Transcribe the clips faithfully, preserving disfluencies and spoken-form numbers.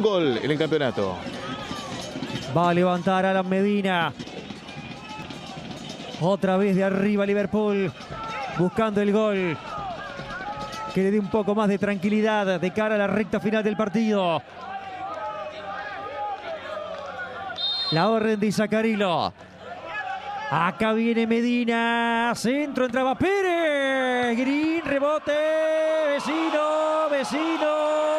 un gol en el campeonato. Va a levantar Alan Medina. Otra vez de arriba Liverpool, buscando el gol que le dé un poco más de tranquilidad de cara a la recta final del partido. La orden de Zacarilo. Acá viene Medina. Centro, entraba Pérez. Green, rebote. Vecino, vecino.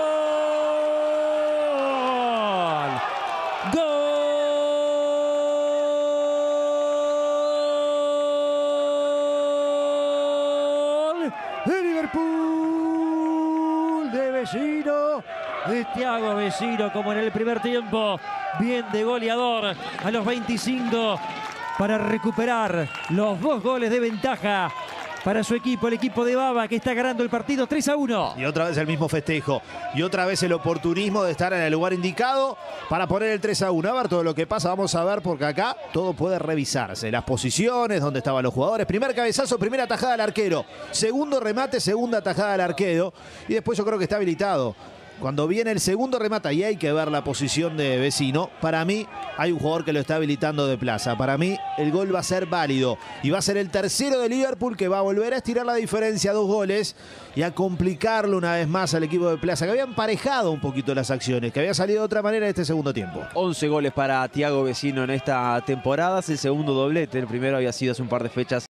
Gol de Liverpool. De Vecino. De Thiago Vecino, como en el primer tiempo. Bien de goleador a los veinticinco para recuperar los dos goles de ventaja para su equipo, el equipo de Baba, que está ganando el partido tres a uno. Y otra vez el mismo festejo. Y otra vez el oportunismo de estar en el lugar indicado para poner el tres a uno. A ver todo lo que pasa, vamos a ver, porque acá todo puede revisarse. Las posiciones, dónde estaban los jugadores. Primer cabezazo, primera tajada al arquero. Segundo remate, segunda tajada al arquero. Y después yo creo que está habilitado. Cuando viene el segundo remata y hay que ver la posición de Vecino, para mí hay un jugador que lo está habilitando de plaza. Para mí el gol va a ser válido y va a ser el tercero de Liverpool, que va a volver a estirar la diferencia a dos goles y a complicarlo una vez más al equipo de Plaza, que había emparejado un poquito las acciones, que había salido de otra manera en este segundo tiempo. once goles para Thiago Vecino en esta temporada, es el segundo doblete. El primero había sido hace un par de fechas